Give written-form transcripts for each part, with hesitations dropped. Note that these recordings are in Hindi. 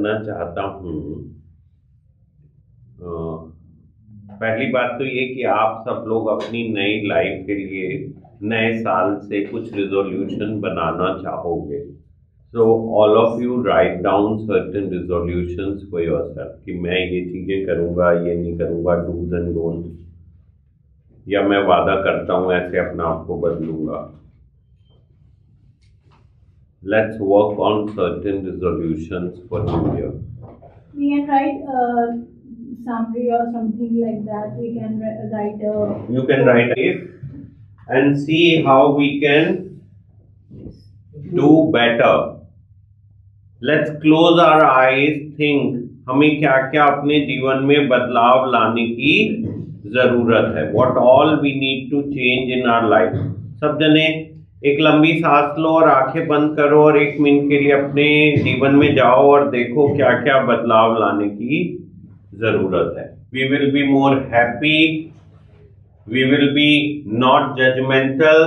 करना चाहता हूँ। पहली बात तो ये कि आप सब लोग अपनी नई लाइफ के लिए नए साल से कुछ रिजोल्यूशन बनाना चाहोगे। So all of you write down certain resolutions for yourself कि मैं ये चीजें करूंगा, ये नहीं करूंगा, डूज एंड डोंट्स, या मैं वादा करता हूं ऐसे अपने आप को बदलूंगा। Let's work on certain resolutions for New Year. We can write a summary or something like that. We can write a. You can write it and see how we can do better. Let's close our eyes, think हमें क्या क्या अपने जीवन में बदलाव लाने की जरूरत है। What all we need to change in our life. सब जने एक लंबी सांस लो और आंखें बंद करो और 1 मिनट के लिए अपने जीवन में जाओ और देखो क्या क्या बदलाव लाने की जरूरत है। We will be more happy. We will be not judgmental.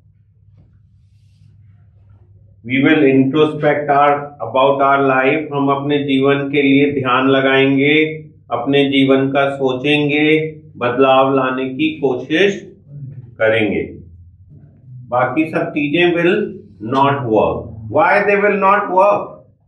We will introspect about our life. हम अपने जीवन के लिए ध्यान लगाएंगे, अपने जीवन का सोचेंगे, बदलाव लाने की कोशिश करेंगे। बाकी सब चीजें will not work. Why they will not work?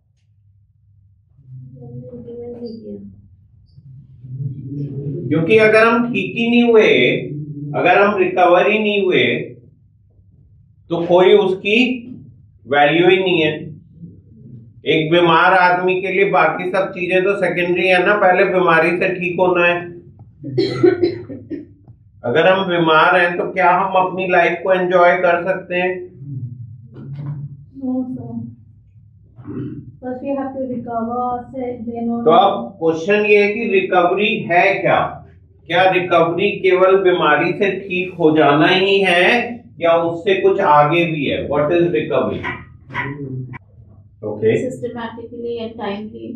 क्योंकि अगर हम ठीक ही नहीं हुए, अगर हम रिकवर ही नहीं हुए, तो कोई उसकी वैल्यू ही नहीं है। एक बीमार आदमी के लिए बाकी सब चीजें तो सेकेंडरी है ना, पहले बीमारी से ठीक होना है। अगर हम बीमार हैं तो क्या हम अपनी लाइफ को एंजॉय कर सकते हैं? No, sir. First we have to recover, then तो अब क्वेश्चन ये है कि रिकवरी है क्या? क्या रिकवरी केवल बीमारी से ठीक हो जाना ही है या उससे कुछ आगे भी है? What is recovery? Okay, systematically and timely.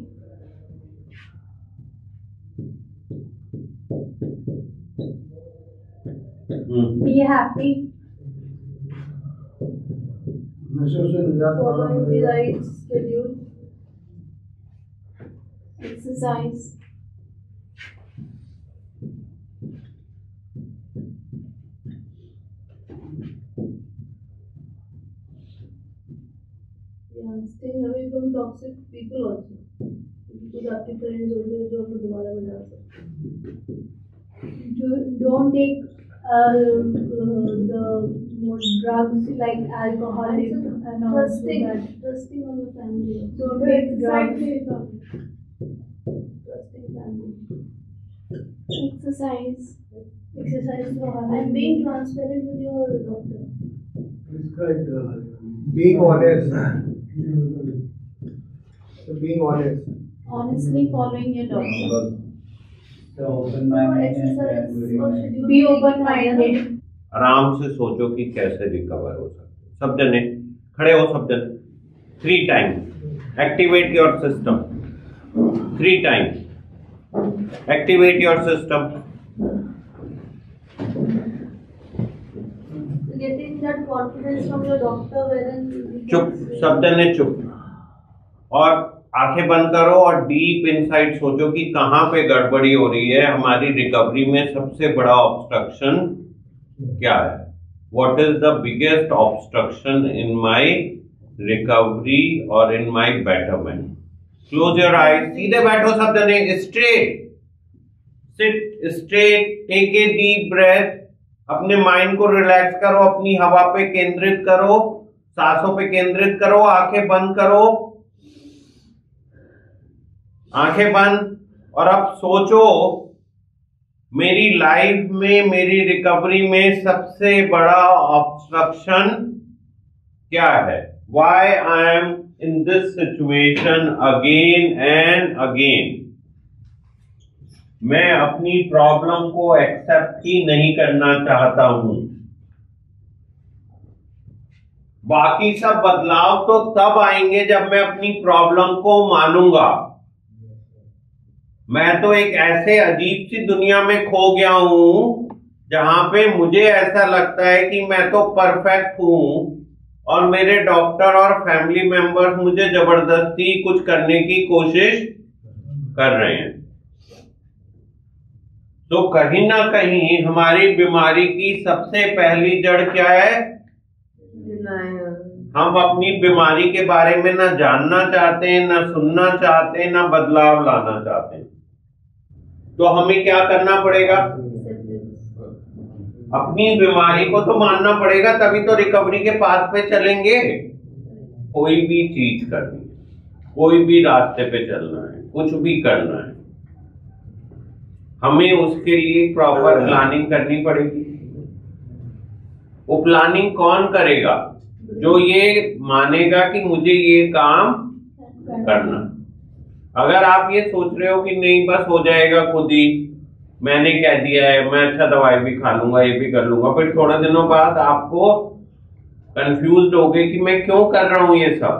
Be happy. Following the right schedule. Exercise. Yeah, staying away from toxic people also. Because आपके friends होते हैं जो आपको दोबारा बना सकते हैं। Don't take the more drugs like alcohol and all that. Trusting on your family. Don't take drugs. Trusting family. Exercise. Exercise and being transparent with your doctor. Being honest. Being honest. Honestly following your doctor. Be open-minded. आराम से सोचो कि कैसे रिकवर हो सकते। सब जने खड़े हो, सब जने 3 times activate your system. 3 times activate your system. Getting that confidence from your doctor wherein चुप, सब जने चुप, और आंखें बंद करो और डीप इनसाइड सोचो कि कहां पे गड़बड़ी हो रही है। हमारी रिकवरी में सबसे बड़ा ऑब्स्ट्रक्शन क्या है? What is the biggest obstruction in my recovery और in my betterment? Close your eyes, सीधे बैठो सब जने, straight, sit straight, take a deep breath, अपने माइंड को रिलैक्स करो, अपनी हवा पे केंद्रित करो, सांसों पे केंद्रित करो, आंखें बंद करो, आंखें बंद, और अब सोचो मेरी लाइफ में, मेरी रिकवरी में सबसे बड़ा ऑब्स्ट्रक्शन क्या है? Why I am in this situation again and again? मैं अपनी प्रॉब्लम को एक्सेप्ट ही नहीं करना चाहता हूं। बाकी सब बदलाव तो तब आएंगे जब मैं अपनी प्रॉब्लम को मानूंगा। मैं तो एक ऐसे अजीब सी दुनिया में खो गया हूं जहां पे मुझे ऐसा लगता है कि मैं तो परफेक्ट हूं और मेरे डॉक्टर और फैमिली मेंबर्स मुझे जबरदस्ती कुछ करने की कोशिश कर रहे हैं। तो कहीं ना कहीं हमारी बीमारी की सबसे पहली जड़ क्या है? हम अपनी बीमारी के बारे में ना जानना चाहते हैं, ना सुनना चाहते हैं, ना बदलाव लाना चाहते हैं। तो हमें क्या करना पड़ेगा? अपनी बीमारी को तो मानना पड़ेगा, तभी तो रिकवरी के पाथ पे चलेंगे। कोई भी चीज करनी है, कोई भी रास्ते पे चलना है, कुछ भी करना है, हमें उसके लिए प्रॉपर प्लानिंग करनी पड़ेगी। वो प्लानिंग कौन करेगा? जो ये मानेगा कि मुझे ये काम करना। अगर आप ये सोच रहे हो कि नहीं बस हो जाएगा खुद ही, मैंने कह दिया है, मैं अच्छा दवाई भी खा लूंगा, ये भी कर लूंगा, फिर थोड़े दिनों बाद आपको कंफ्यूज होगे कि मैं क्यों कर रहा हूं ये सब।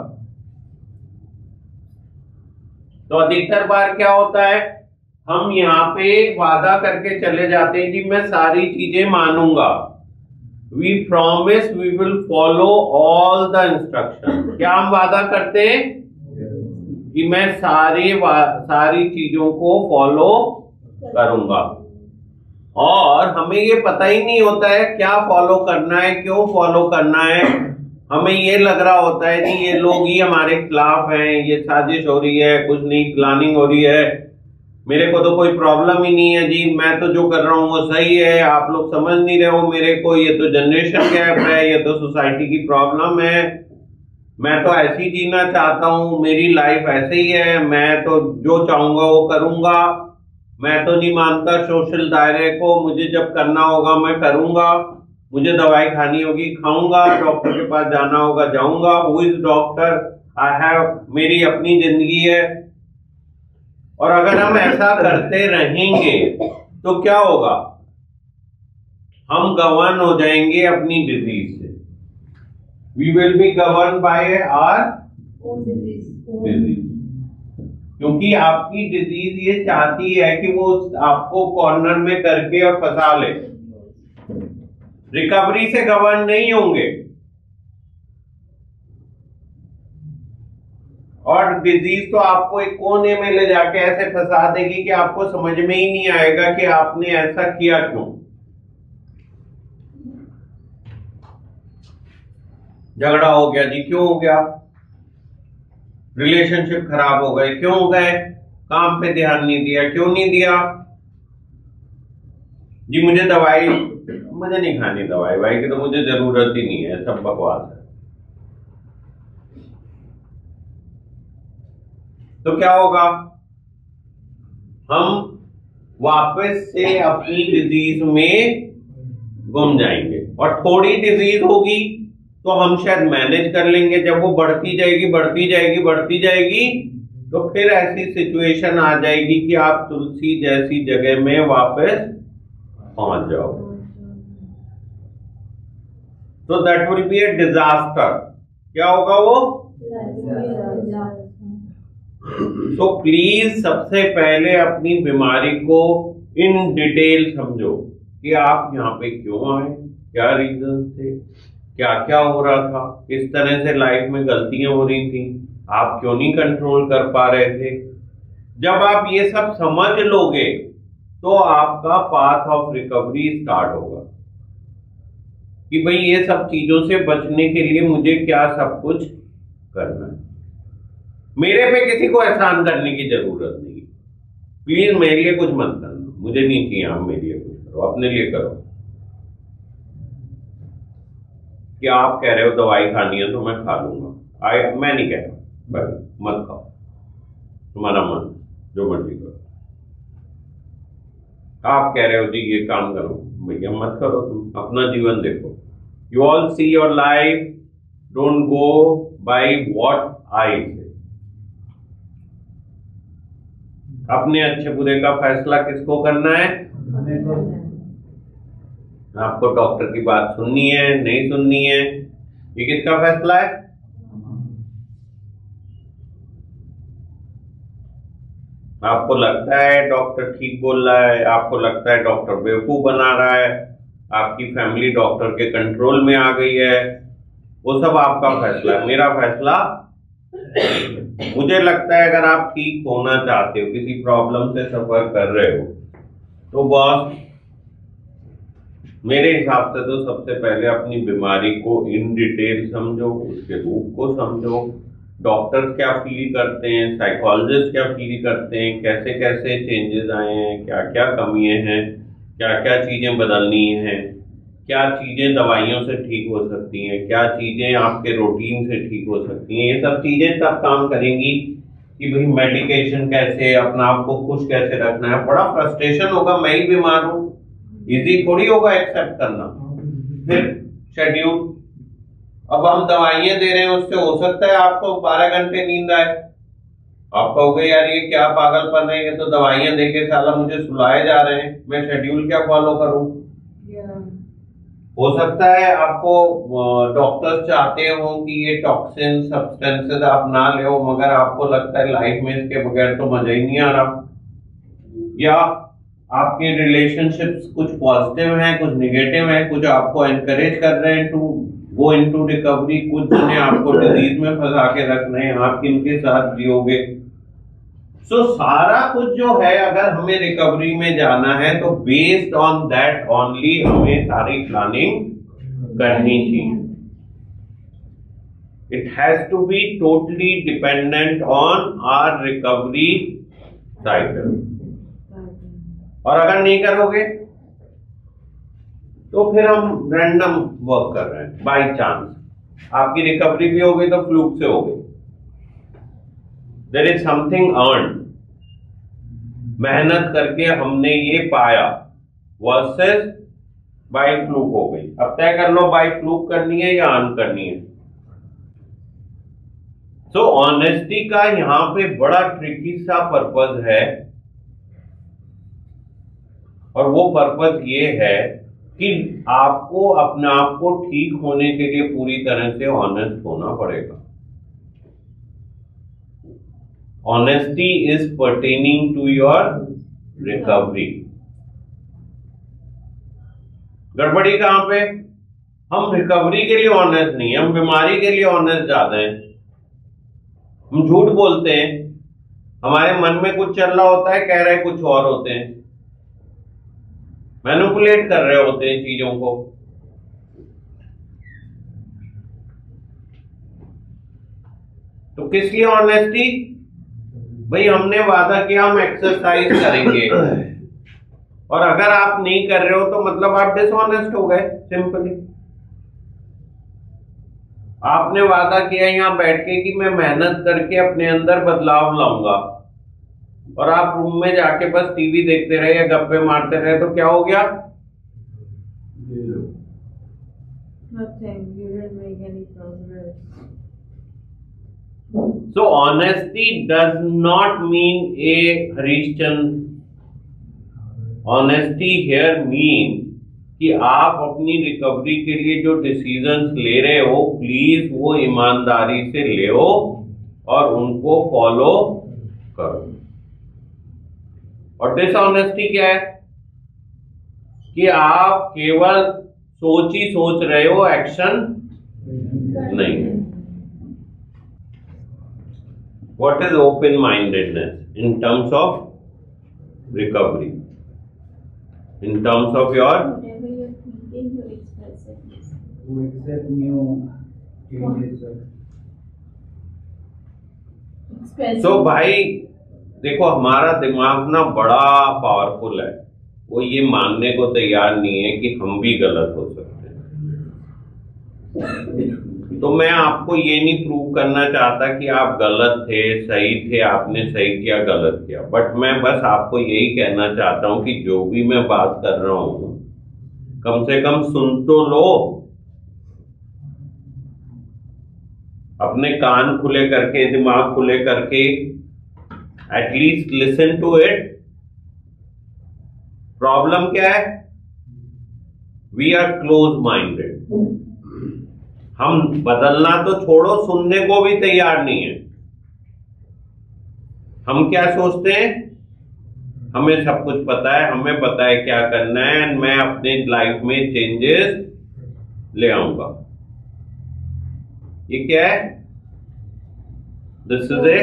तो अधिकतर बार क्या होता है, हम यहाँ पे वादा करके चले जाते हैं कि मैं सारी चीजें मानूंगा। We promise we will follow all the instructions। क्या हम वादा करते हैं कि मैं सारी चीजों को फॉलो करूंगा, और हमें ये पता ही नहीं होता है क्या फॉलो करना है, क्यों फॉलो करना है। हमें ये लग रहा होता है कि ये लोग ही हमारे खिलाफ हैं, ये साजिश हो रही है, कुछ नहीं प्लानिंग हो रही है, मेरे को तो कोई प्रॉब्लम ही नहीं है जी, मैं तो जो कर रहा हूँ वो सही है, आप लोग समझ नहीं रहे हो मेरे को, ये तो जनरेशन गैप है, ये तो सोसाइटी की प्रॉब्लम है, मैं तो ऐसे ही जीना चाहता हूँ, मेरी लाइफ ऐसे ही है, मैं तो जो चाहूंगा वो करूंगा, मैं तो नहीं मानता सोशल दायरे को, मुझे जब करना होगा मैं करूंगा, मुझे दवाई खानी होगी खाऊंगा, डॉक्टर के पास जाना होगा जाऊंगा, who is doctor, I have, मेरी अपनी जिंदगी है। और अगर हम ऐसा करते रहेंगे तो क्या होगा? हम गवर्न हो जाएंगे अपनी डिजीज से। We will be govern by our disease, क्योंकि आपकी डिजीज ये चाहती है कि वो आपको कॉर्नर में करके और फंसा ले। रिकवरी से गवर्न नहीं होंगे, और डिजीज तो आपको एक कोने में ले जाके ऐसे फंसा देगी कि आपको समझ में ही नहीं आएगा कि आपने ऐसा किया क्यों। झगड़ा हो गया जी, क्यों हो गया? रिलेशनशिप खराब हो गए, क्यों हो गए? काम पे ध्यान नहीं दिया, क्यों नहीं दिया जी? मुझे नहीं खानी दवाई की तो मुझे जरूरत ही नहीं है, सब बकवास है। तो क्या होगा? हम वापस से अपनी डिजीज में गुम जाएंगे, और थोड़ी डिजीज होगी तो हम शायद मैनेज कर लेंगे। जब वो बढ़ती जाएगी तो फिर ऐसी सिचुएशन आ जाएगी कि आप तुलसी जैसी जगह में वापस पहुंच जाओ। तो that will be a disaster. क्या होगा वो? तो प्लीज सबसे पहले अपनी बीमारी को इन डिटेल समझो कि आप यहाँ पे क्यों आए, क्या रीजन थे, क्या क्या हो रहा था, किस तरह से लाइफ में गलतियां हो रही थी, आप क्यों नहीं कंट्रोल कर पा रहे थे। जब आप ये सब समझ लोगे तो आपका पाथ ऑफ रिकवरी स्टार्ट होगा कि भाई ये सब चीजों से बचने के लिए मुझे क्या सब कुछ करना है। मेरे पे किसी को एहसान करने की जरूरत नहीं। प्लीज मेरे लिए कुछ मत करना, मुझे नहीं चाहिए आप मेरे लिए कुछ करो, अपने लिए करो। कि आप कह रहे हो दवाई खानी है तो मैं खा लूंगा, मैं नहीं कह रहा भाई मत खाओ, तुम्हारा मन जो मर्जी करो। आप कह रहे हो जी ये काम करो, भैया मत करो, तुम अपना जीवन देखो। You all see your life, don't go by what I say. अपने अच्छे बुरे का फैसला किसको करना है? आपको डॉक्टर की बात सुननी है नहीं सुननी है, ये किसका फैसला है? आपको लगता है डॉक्टर ठीक बोल रहा है, आपको लगता है डॉक्टर बेवकूफ बना रहा है, आपकी फैमिली डॉक्टर के कंट्रोल में आ गई है, वो सब आपका फैसला है। मेरा फैसला, मुझे लगता है अगर आप ठीक होना चाहते हो, किसी प्रॉब्लम से सफर कर रहे हो, तो बॉस मेरे हिसाब से तो सबसे पहले अपनी बीमारी को इन डिटेल समझो, उसके रूप को समझो, डॉक्टर्स क्या फील करते हैं, साइकोलॉजिस्ट क्या फील करते हैं, कैसे कैसे चेंजेस आए हैं, क्या क्या कमियां हैं, क्या क्या चीजें बदलनी हैं, क्या चीजें दवाइयों से ठीक हो सकती हैं, क्या चीजें आपके रूटीन से ठीक हो सकती हैं। ये सब चीजें तब काम करेंगी कि भाई मेडिकेशन कैसे, अपना आप को खुश कैसे रखना है। बड़ा फ्रस्ट्रेशन होगा, मैं ही बीमार हूँ, इजी थोड़ी होगा एक्सेप्ट करना। फिर शेड्यूल, अब हम दवाइयां दे रहे हैं, उससे हो सकता है आपको 12 घंटे नींद आए, आप कहोगे यार ये क्या पागलपन है, ये तो दवाइयां देके साला मुझे सुलाए जा रहे हैं, मैं शेड्यूल क्या फॉलो करूं। हो सकता है आपको डॉक्टर्स चाहते हो कि ये टॉक्सिन सब्सटेंसेस आप ना ले, मगर आपको लगता है लाइफ में इसके बगैर तो मजा ही नहीं आ रहा। या आपके रिलेशनशिप्स कुछ पॉजिटिव हैं, कुछ निगेटिव हैं, कुछ आपको एनकरेज कर रहे हैं टू गो इनटू रिकवरी, कुछ जिन्हें आपको डिजीज में फंसा के रख रहे हैं, आप किनके साथ जियोगे। सो सारा कुछ जो है, अगर हमें रिकवरी में जाना है तो बेस्ड ऑन दैट ओनली हमें सारी प्लानिंग करनी चाहिए। It has to be totally dependent on our recovery cycle. और अगर नहीं करोगे तो फिर हम रैंडम वर्क कर रहे हैं, बाय चांस। आपकी रिकवरी भी हो गई तो फ्लूक से हो गई। देयर इज समथिंग अर्न, मेहनत करके हमने ये पाया, वर्सेस बाय फ्लूक हो गई। अब तय कर लो बाय फ्लूक करनी है या अर्न करनी है। सो ऑनेस्टी का यहां पे बड़ा ट्रिकी सा पर्पस है, और वो पर्पस ये है कि आपको अपने आप को ठीक होने के लिए पूरी तरह से ऑनेस्ट होना पड़ेगा। Honesty is pertaining to your recovery. गड़बड़ी कहां पे, हम रिकवरी के लिए ऑनेस्ट नहीं है, हम बीमारी के लिए ऑनेस्ट ज्यादा हैं। हम झूठ बोलते हैं, हमारे मन में कुछ चल रहा होता है, कह रहे कुछ और होते हैं, मैनिपुलेट कर रहे होते हैं चीजों को। तो किस लिए ऑनेस्टी? भाई हमने वादा किया हम एक्सरसाइज करेंगे, और अगर आप नहीं कर रहे हो तो मतलब आप डिसऑनेस्ट हो गए, सिंपली। आपने वादा किया यहां बैठ के कि मैं मेहनत करके अपने अंदर बदलाव लाऊंगा, और आप रूम में जाके बस टीवी देखते रहे या गप्पे मारते रहे, तो क्या हो गया? Nothing. You didn't make any progress. So honesty does not mean a Harishchandra. Honesty here means कि आप अपनी रिकवरी के लिए जो डिसीजंस ले रहे हो, प्लीज वो ईमानदारी से ले और उनको फॉलो करो। और डिसऑनेस्टी क्या है? कि आप केवल सोच ही सोच रहे हो, एक्शन नहीं। What is open-mindedness in terms of recovery? In terms of your Whatever you're thinking, you express it. To accept new changes, sir. Express so it. भाई देखो, हमारा दिमाग ना बड़ा पावरफुल है, वो ये मानने को तैयार नहीं है कि हम भी गलत हो सकते हैं। तो मैं आपको ये नहीं प्रूव करना चाहता कि आप गलत थे, सही थे, आपने सही किया, गलत किया, बट मैं बस आपको यही कहना चाहता हूं कि जो भी मैं बात कर रहा हूं, कम से कम सुन तो लो। अपने कान खुले करके, दिमाग खुले करके at least listen to it. Problem क्या है? We are close minded. हम बदलना तो छोड़ो, सुनने को भी तैयार नहीं है। हम क्या सोचते हैं? हमें सब कुछ पता है, हमें पता है क्या करना है, एंड मैं अपने लाइफ में चेंजेस ले आऊंगा। ये क्या है? This is a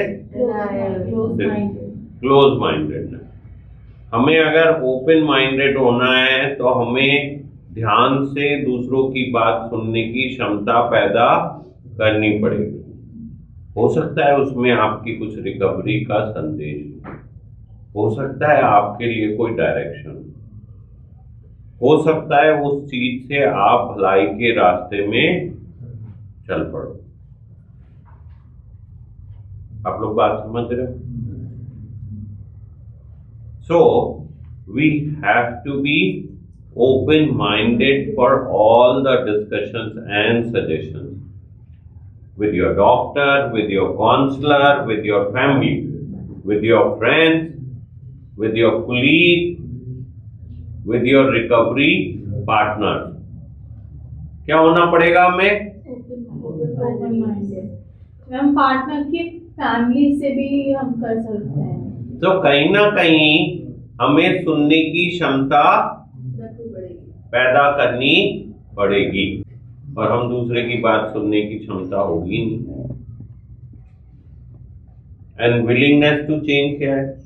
close mindedness. हमें अगर ओपन माइंडेड होना है तो हमें ध्यान से दूसरों की बात सुनने की क्षमता पैदा करनी पड़ेगी। हो सकता है उसमें आपकी कुछ रिकवरी का संदेश हो सकता है, आपके लिए कोई डायरेक्शन हो सकता है, उस चीज से आप भलाई के रास्ते में चल पड़ो। आप लोग बात समझ रहे हो? So we have to be open-minded for all the discussions and suggestions with your doctor, with your counselor, with your family, with your friends, with your colleague, with your recovery partner. क्या होना पड़ेगा हमें? Open minded. हम पार्टनर की फैमिली से भी हम कर सकते हैं। तो कहीं ना कहीं हमें सुनने की क्षमता पैदा करनी पड़ेगी और हम दूसरे की बात सुनने की क्षमता होगी नहीं। एंड विलिंगनेस टू चेंज क्या है?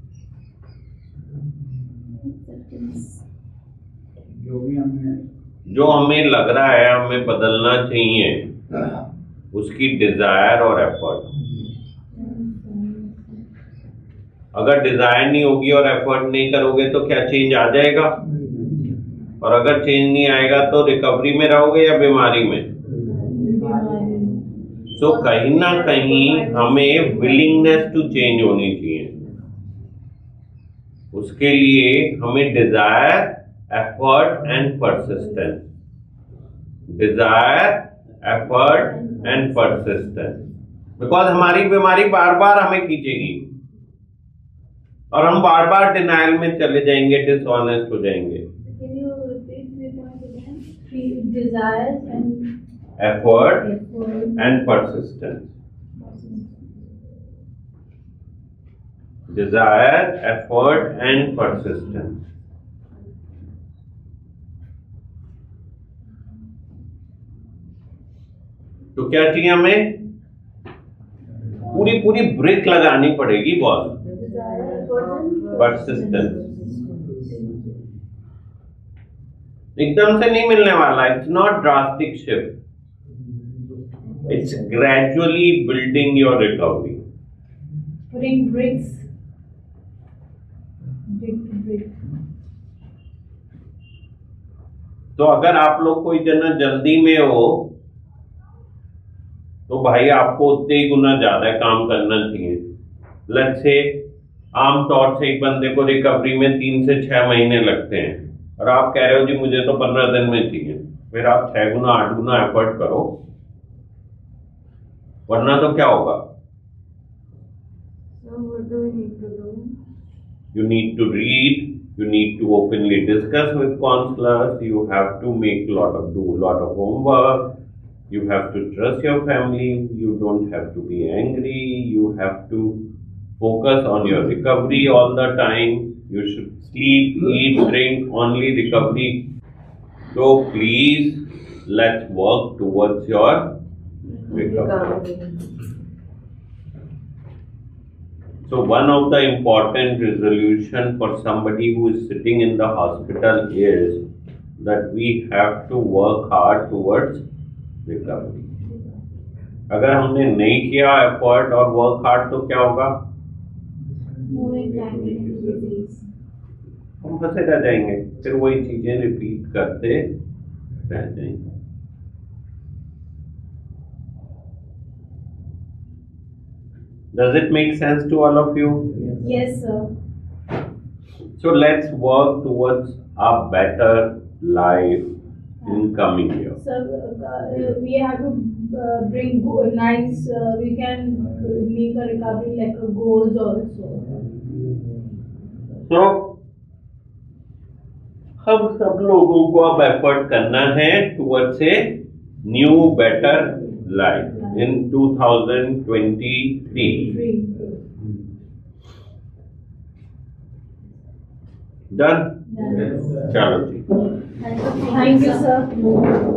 जो हमें लग रहा है हमें बदलना चाहिए, उसकी डिजायर और एफर्ट। अगर डिजायर नहीं होगी और एफर्ट नहीं करोगे तो क्या चेंज आ जाएगा? और अगर चेंज नहीं आएगा तो रिकवरी में रहोगे या बीमारी में? सो कहीं ना कहीं हमें विलिंगनेस टू चेंज होनी चाहिए। उसके लिए हमें desire, effort and persistence, desire, effort and persistence, because हमारी बीमारी बार बार हमें खींचेगी और हम बार बार डिनाइल में चले जाएंगे, डिसऑनेस्ट हो जाएंगे। Desires and effort and persistence. Desire, effort and persistence. तो क्या चाहिए हमें? पूरी ब्रेक लगानी पड़ेगी बॉस। Persistence. एकदम से नहीं मिलने वाला। It's not drastic shift, it's gradually building your recovery. putting bricks, brick to brick. तो अगर आप लोग कोई जना जल्दी में हो तो भाई आपको उतने ही गुना ज्यादा काम करना चाहिए। लेट्स से आमतौर से एक बंदे को रिकवरी में 3 से 6 महीने लगते हैं और आप कह रहे हो जी मुझे तो 15 दिन में चाहिए, फिर आप 6 गुना 8 गुना एफर्ट करो, वरना तो क्या होगा? So what do we need to do? You need to read, you need to openly discuss with counselors, you have to do a lot of homework, you have to trust your family, you don't have to be angry, you have to focus on your recovery all the time, you should sleep, eat, drink, only recovery. So please, let's work towards your recovery. So one of the important resolution for somebody who is sitting in the hospital is that we have to work hard towards recovery. अगर हमने नहीं किया एफर्ट और वर्क हार्ड तो क्या होगा? हम फंसे रह जाएंगे, फिर वही चीजें रिपीट करते रह जाएंगे। Does it make sense to all of you? Yes, sir. So let's work towards a better life in coming year. Sir, we have to bring nice. We can make a recovery like a goals also. So हम सब लोगों को अब एफर्ट करना है towards a new better life in 2023. Done? चलो जी। Thank you, sir.